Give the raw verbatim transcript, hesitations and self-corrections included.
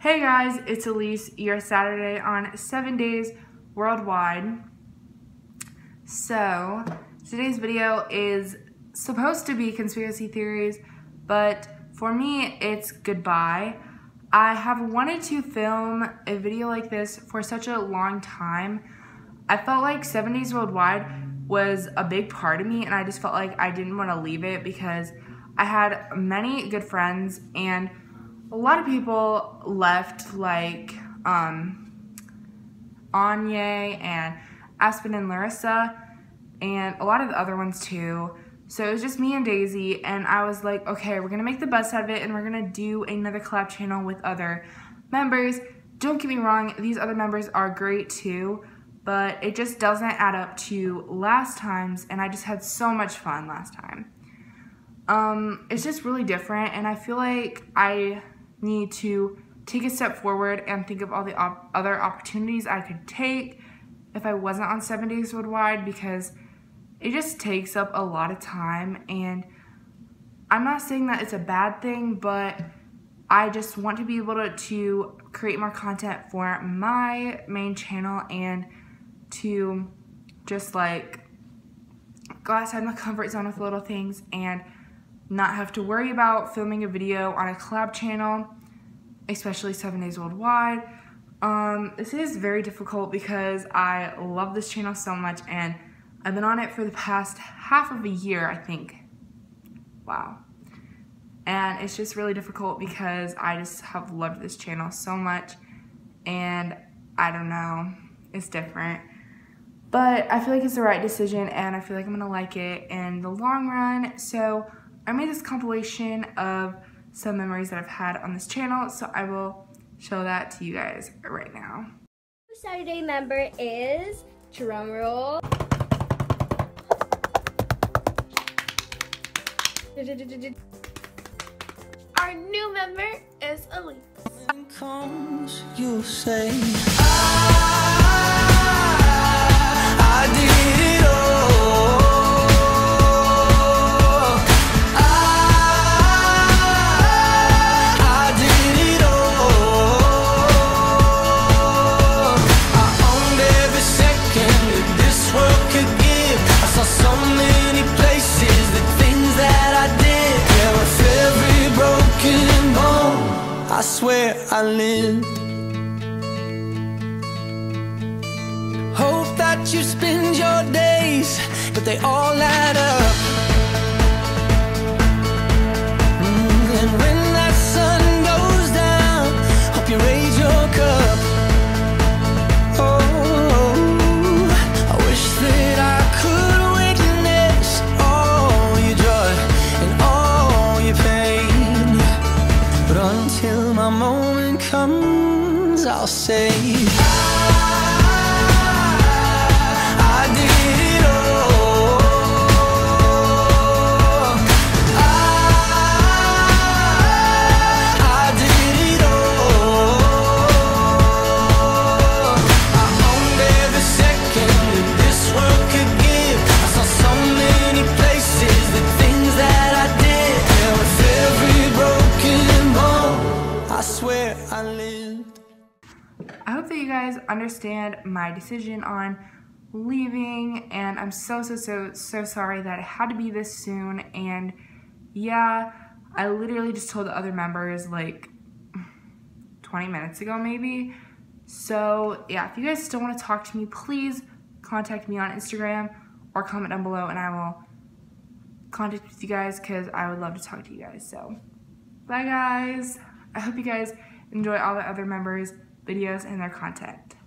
Hey guys, it's Elise, your Saturday on seven days worldwide. So, today's video is supposed to be conspiracy theories, but for me, it's goodbye. I have wanted to film a video like this for such a long time. I felt like seven days worldwide was a big part of me, and I just felt like I didn't want to leave it because I had many good friends, and a lot of people left, like um, Anya and Aspen and Larissa, and a lot of the other ones too. So it was just me and Daisy, and I was like, okay, we're gonna make the best out of it, and we're gonna do another collab channel with other members. Don't get me wrong, these other members are great too, but it just doesn't add up to last time's, and I just had so much fun last time. Um, it's just really different, and I feel like I need to take a step forward and think of all the op other opportunities I could take if I wasn't on seven days worldwide, because it just takes up a lot of time, and I'm not saying that it's a bad thing, but I just want to be able to, to create more content for my main channel and to just like go outside my comfort zone with little things and not have to worry about filming a video on a collab channel, especially seven days worldwide. Um, this is very difficult because I love this channel so much, and I've been on it for the past half of a year, I think. Wow. And it's just really difficult because I just have loved this channel so much, and I don't know, it's different. But I feel like it's the right decision, and I feel like I'm gonna like it in the long run. So I made this compilation of some memories that I've had on this channel, so I will show that to you guys right now. Saturday member is, drumroll, our new member is Elise. When comes, you'll say, I, I did it all. I swear I lived. Hope that you spend your days, but they all add up. Mm, and when that sun goes down, hope you raise your cup. Oh, I wish that I could witness all your joy and all your pain, but until my moment comes, I'll say I, I did it all. I, I did it all. I owned every second that this world could give. I saw so many places, the things that I did, yeah, with every broken bone I swear I lived. I hope that you guys understand my decision on leaving, and I'm so, so, so, so sorry that it had to be this soon. And yeah, I literally just told the other members like twenty minutes ago maybe. So yeah, if you guys still want to talk to me, please contact me on Instagram or comment down below, and I will contact with you guys because I would love to talk to you guys. So bye guys. I hope you guys enjoy all the other members' videos and their content.